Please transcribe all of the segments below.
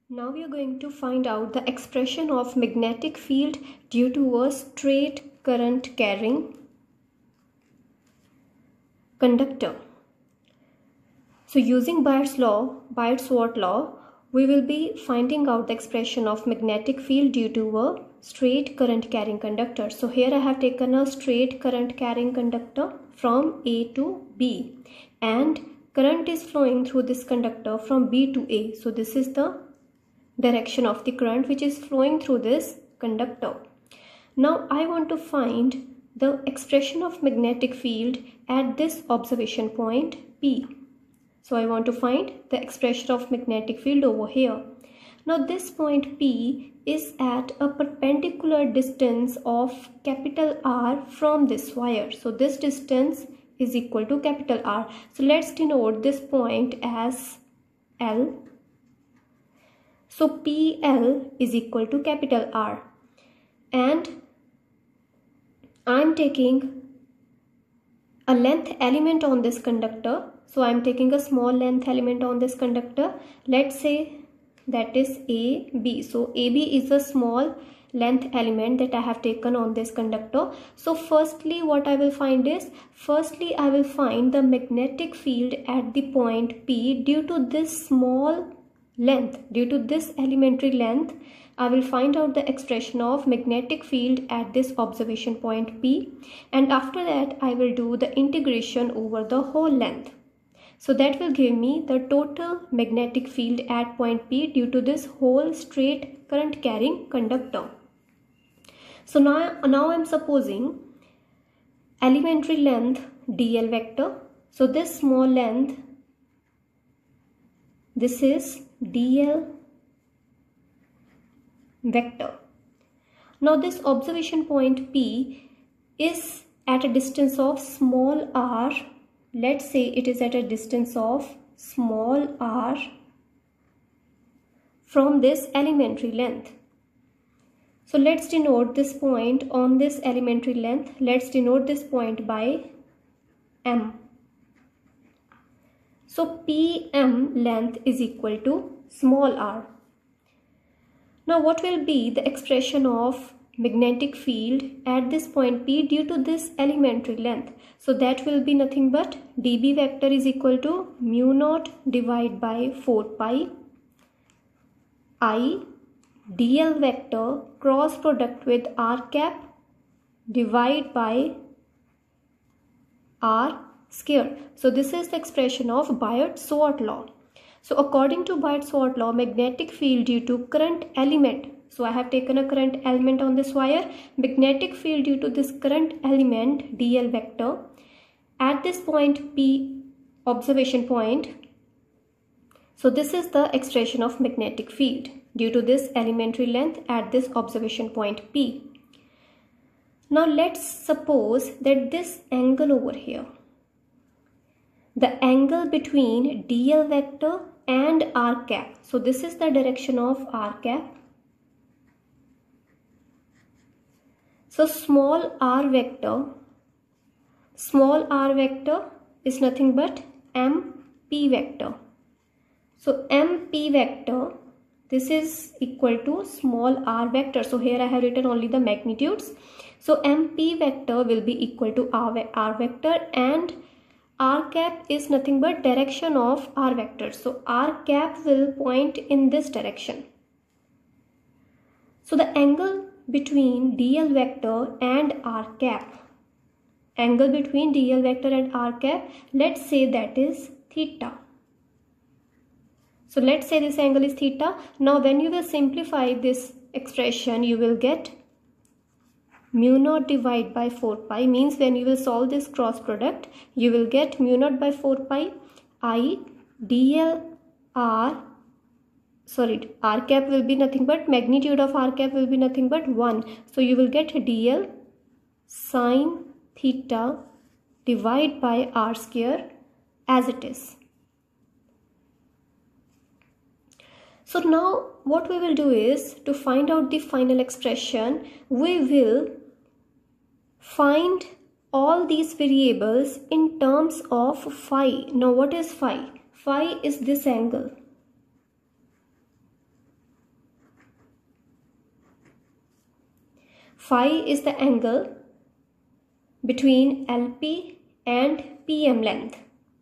Now we are going to find out the expression of magnetic field due to a straight current carrying conductor. So using Biot-Savart law, we will be finding out the expression of magnetic field due to a straight current carrying conductor. So here I have taken a straight current carrying conductor from A to B, and current is flowing through this conductor from B to A. So this is the direction of the current which is flowing through this conductor. Now I want to find the expression of magnetic field at this observation point P. So I want to find the expression of magnetic field over here. Now this point P is at a perpendicular distance of capital R from this wire. So this distance is equal to capital R. So let's denote this point as L. So PL is equal to capital R, and I'm taking a length element on this conductor. So I'm taking a small length element on this conductor. Let's say that is AB. So AB is a small length element that I have taken on this conductor. So firstly what I will find is, I will find the magnetic field at the point P due to this small length, due to this elementary length. I will find out the expression of magnetic field at this observation point P, and after that I will do the integration over the whole length. So that will give me the total magnetic field at point P due to this whole straight current carrying conductor. So now I am supposing elementary length dl vector. So this small length, this is dl vector. Now this observation point P is at a distance of small r. Let's say it is at a distance of small r from this elementary length. So let's denote this point on this elementary length. Let's denote this point by M. So PM length is equal to small r. Now what will be the expression of magnetic field at this point P due to this elementary length? So that will be nothing but dB vector is equal to mu naught divided by 4 pi I dl vector cross product with r cap divided by r square. So this is the expression of Biot-Savart law. So according to Biot-Savart law, magnetic field due to current element, so I have taken a current element on this wire, magnetic field due to this current element dl vector at this point P observation point. So this is the expression of magnetic field due to this elementary length at this observation point P. Now let's suppose that this angle over here, the angle between dl vector and r cap. So this is the direction of r cap. So small r vector is nothing but MP vector. So MP vector, this is equal to small r vector. So here I have written only the magnitudes. So MP vector will be equal to r vector, and r cap is nothing but direction of r vector. So r cap will point in this direction. So the angle between dl vector and r cap, let's say that is theta. So let's say this angle is theta. Now when you will simplify this expression, you will get mu naught divided by 4 pi, means when you will solve this cross product, you will get mu naught by 4 pi I dl r cap will be nothing but, magnitude of r cap will be nothing but 1. So you will get dl sine theta divided by r square as it is. So now what we will do is, to find out the final expression, we will find all these variables in terms of phi. Now what is phi? Phi is this angle. Phi is the angle between LP and PM length.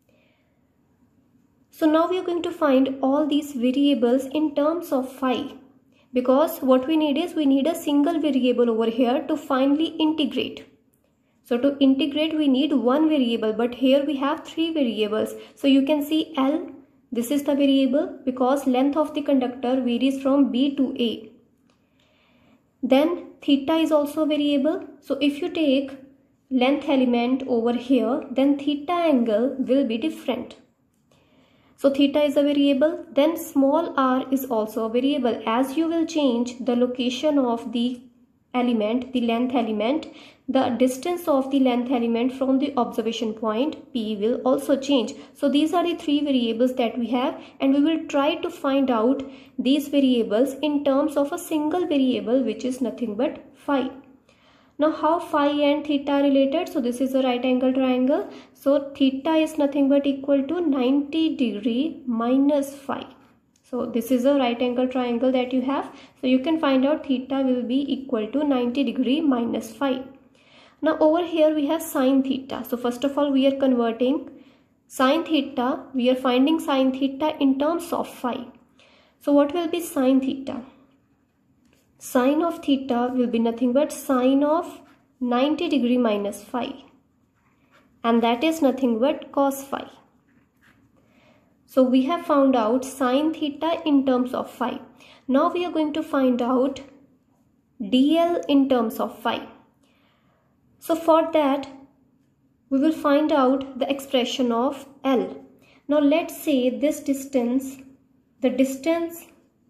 So now we are going to find all these variables in terms of phi, because what we need is we need a single variable over here to finally integrate. So to integrate we need one variable, but here we have three variables. So you can see L, this is the variable because length of the conductor varies from B to A. Then theta is also a variable. So if you take length element over here, then theta angle will be different. So theta is a variable. Then small r is also a variable. As you will change the location of the element, the length element, the distance of the length element from the observation point P will also change. So these are the three variables that we have, and we will try to find out these variables in terms of a single variable, which is nothing but phi. Now how phi and theta are related? So this is a right angle triangle. So theta is nothing but equal to 90 degree minus phi. So this is a right angle triangle that you have. So you can find out theta will be equal to 90 degree minus phi. Now over here we have sine theta. So first of all we are converting sine theta. We are finding sine theta in terms of phi. So what will be sine theta? Sine of theta will be nothing but sine of 90 degree minus phi, and that is nothing but cos phi. So we have found out sine theta in terms of phi. Now we are going to find out dl in terms of phi. So for that we will find out the expression of L. Now let's say this distance, the distance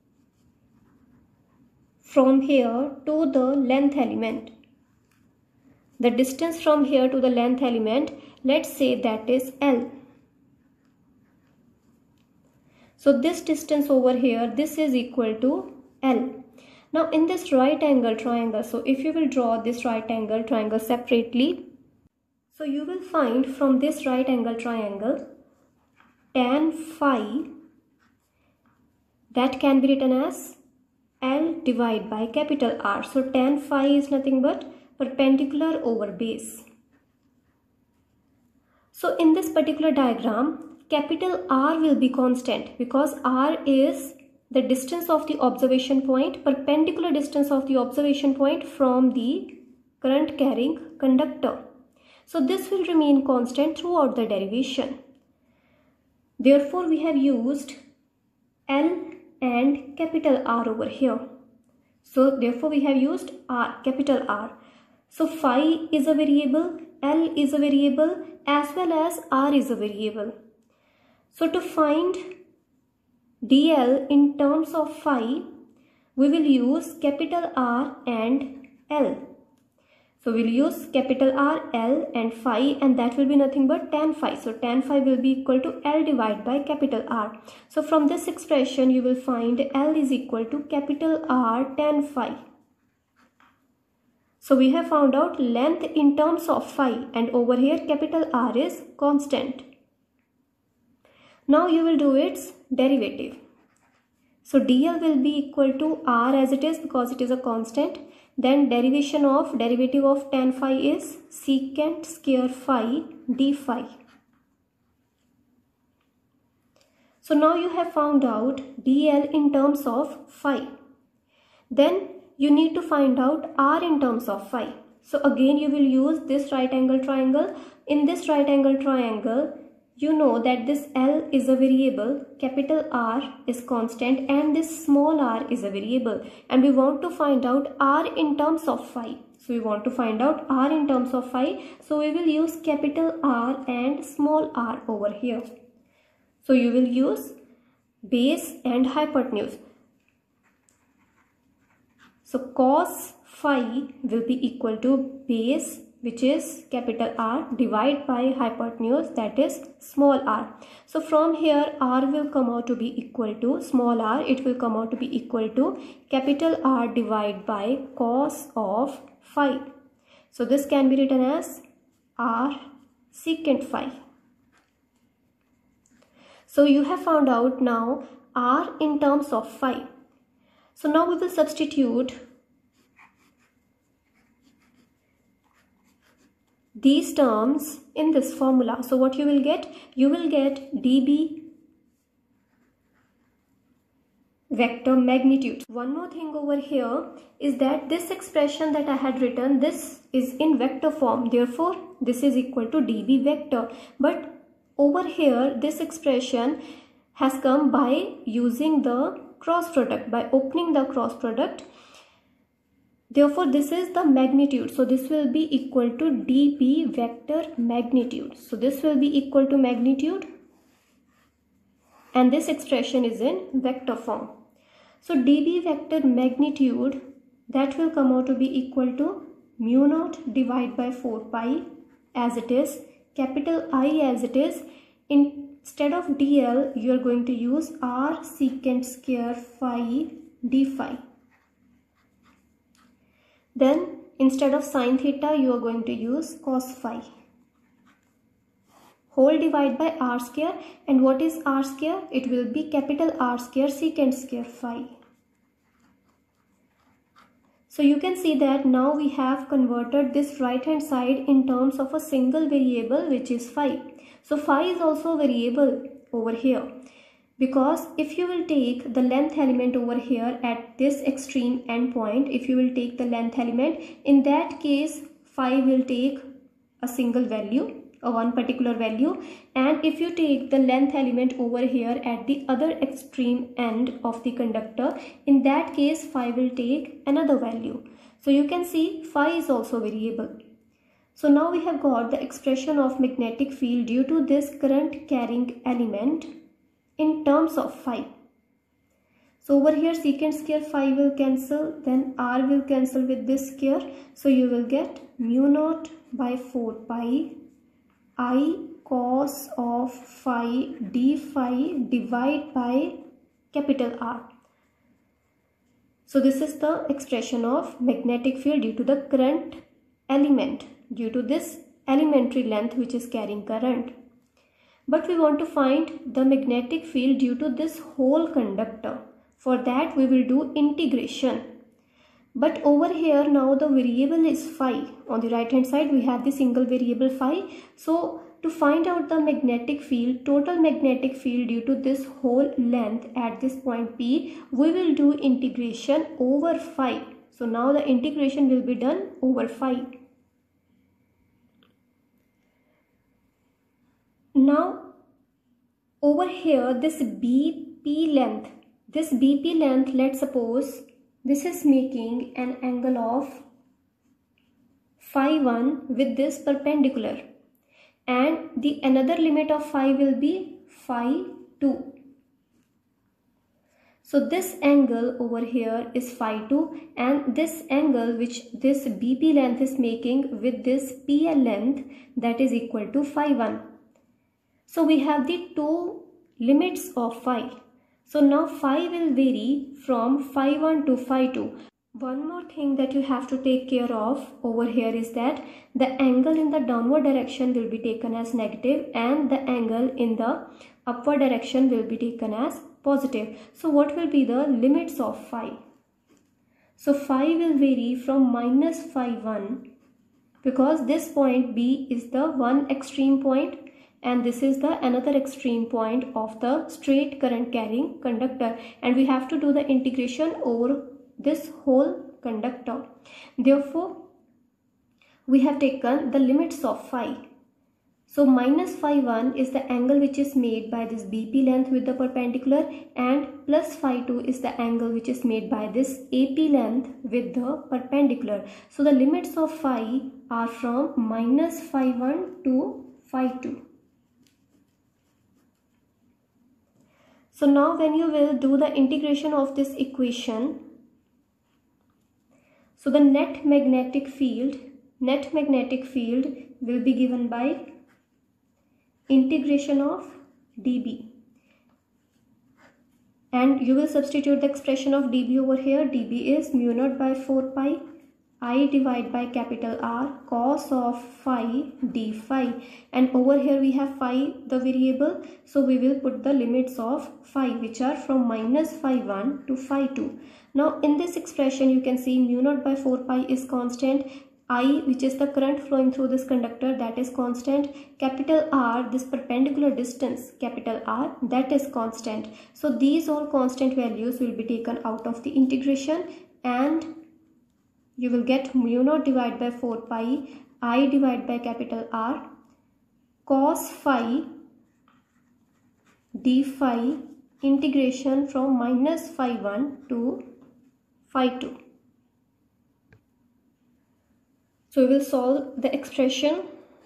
from here to the length element, the distance from here to the length element, let's say that is L. So this distance over here, this is equal to L. Now in this right angle triangle, so if you will draw this right angle triangle separately, so you will find from this right angle triangle tan phi, that can be written as L divided by capital R. So tan phi is nothing but perpendicular over base. So in this particular diagram, capital R will be constant because R is the distance of the observation point, perpendicular distance of the observation point from the current carrying conductor. So this will remain constant throughout the derivation. Therefore we have used L and capital R over here. So therefore we have used R, capital R. So phi is a variable, L is a variable, as well as R is a variable. So to find dl in terms of phi, we will use capital R and L. So we'll use capital R, L and phi, and that will be nothing but tan phi. So tan phi will be equal to L divided by capital R. So from this expression you will find L is equal to capital R tan phi. So we have found out length in terms of phi, and over here capital R is constant. Now you will do its derivative. So dl will be equal to R as it is because it is a constant. Then derivative of tan phi is secant square phi d phi. So now you have found out dl in terms of phi. Then you need to find out R in terms of phi. So again you will use this right angle triangle. In this right angle triangle, you know that this L is a variable, capital R is constant, and this small r is a variable, and we want to find out R in terms of phi. So we want to find out R in terms of phi. So we will use capital R and small r over here. So you will use base and hypotenuse. So cos phi will be equal to base, which is capital R, divided by hypotenuse, that is small r. So from here r will come out to be equal to small r, it will come out to be equal to capital R divided by cos of phi. So this can be written as R secant phi. So you have found out now R in terms of phi. So now we will substitute these terms in this formula. So what you will get? You will get dB vector magnitude. One more thing over here is that this expression that I had written, this is in vector form, therefore this is equal to dB vector. But over here this expression has come by using the cross product, by opening the cross product. Therefore this is the magnitude, so this will be equal to dB vector magnitude. So this will be equal to magnitude, and this expression is in vector form. So dB vector magnitude, that will come out to be equal to mu naught divided by 4 pi as it is, capital I as it is. Instead of dl, you are going to use r secant square phi d phi. Then instead of sine theta, you are going to use cos phi. Whole divided by r square. And what is r square? It will be capital R square secant square phi. So you can see that now we have converted this right hand side in terms of a single variable, which is phi. So phi is also a variable over here, because if you will take the length element over here at this extreme endpoint, if you will take the length element, in that case phi will take a single value, a one particular value, and if you take the length element over here at the other extreme end of the conductor, in that case phi will take another value. So you can see phi is also variable. So now we have got the expression of magnetic field due to this current carrying element in terms of phi. So over here secant square phi will cancel, then r will cancel with this square. So you will get mu naught by 4 pi I cos of phi d phi divided by capital R. So this is the expression of magnetic field due to the current element, due to this elementary length which is carrying current. But we want to find the magnetic field due to this whole conductor. For that we will do integration. But over here now the variable is phi. On the right hand side we have the single variable phi. So to find out the magnetic field, total magnetic field due to this whole length at this point P, we will do integration over phi. So now the integration will be done over phi. Now over here this BP length, let's suppose this is making an angle of phi 1 with this perpendicular, and the another limit of phi will be phi 2. So this angle over here is phi 2, and this angle which this BP length is making with this PL length, that is equal to phi 1. So we have the two limits of phi. So now phi will vary from phi 1 to phi 2. One more thing that you have to take care of over here is that the angle in the downward direction will be taken as negative and the angle in the upward direction will be taken as positive. So what will be the limits of phi? So phi will vary from minus phi 1, because this point B is the one extreme point and this is the another extreme point of the straight current carrying conductor, and we have to do the integration over this whole conductor. Therefore we have taken the limits of phi. So minus phi 1 is the angle which is made by this BP length with the perpendicular, and plus phi 2 is the angle which is made by this AP length with the perpendicular. So the limits of phi are from minus phi 1 to phi 2. So now when you will do the integration of this equation, so the net magnetic field will be given by integration of dB, and you will substitute the expression of dB over here. dB is mu naught by 4 pi I divided by capital R cos of phi d phi, and over here we have phi the variable, so we will put the limits of phi which are from minus phi 1 to phi 2. Now in this expression you can see mu naught by 4 pi is constant, I, which is the current flowing through this conductor, that is constant. Capital R, this perpendicular distance, capital R, that is constant. So these all constant values will be taken out of the integration, and you will get mu naught divided by 4 pi I divided by capital R cos phi d phi integration from minus phi 1 to phi 2. So we will solve the expression.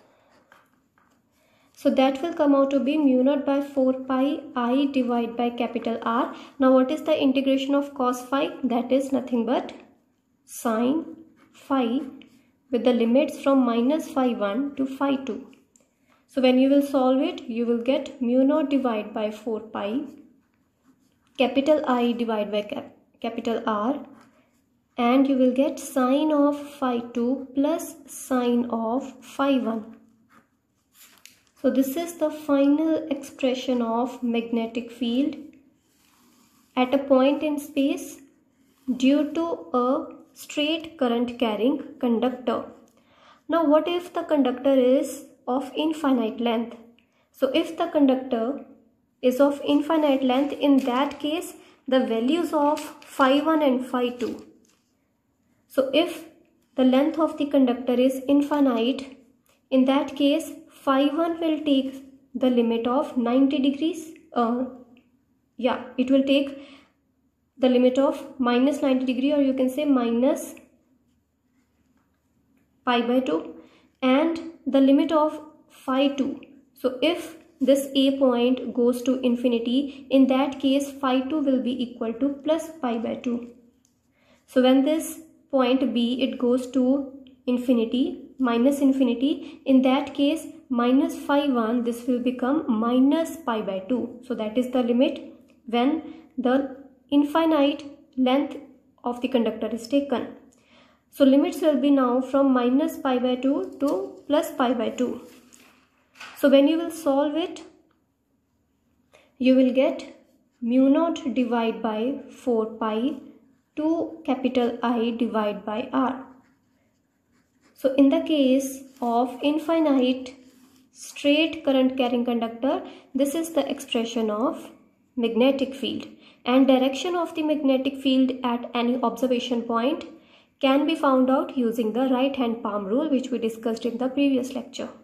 So that will come out to be mu naught by 4 pi I divided by capital R. Now what is the integration of cos phi? That is nothing but sin phi with the limits from minus phi 1 to phi 2. So when you will solve it, you will get mu naught divided by 4 pi capital I divided by capital R, and you will get sine of phi 2 plus sine of phi 1. So this is the final expression of magnetic field at a point in space due to a straight current carrying conductor. Now what if the conductor is of infinite length? So if the conductor is of infinite length, in that case the values of phi 1 and phi 2. So if the length of the conductor is infinite, in that case phi 1 will take the limit of 90 degrees. It will take the limit of minus 90 degree, or you can say minus pi by 2, and the limit of phi 2. So if this A point goes to infinity, in that case phi 2 will be equal to plus pi by 2. So when this point B, it goes to infinity, minus infinity, in that case minus phi 1, this will become minus pi by 2. So that is the limit when the infinite length of the conductor is taken. So limits will be now from minus pi by 2 to plus pi by 2. So when you will solve it, you will get mu naught divided by 4 pi to capital I divided by R. So in the case of infinite straight current carrying conductor, this is the expression of magnetic field, and direction of the magnetic field at any observation point can be found out using the right hand palm rule, which we discussed in the previous lecture.